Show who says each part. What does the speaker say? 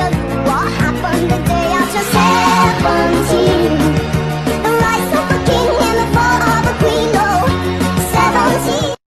Speaker 1: tell you what happened the day I just said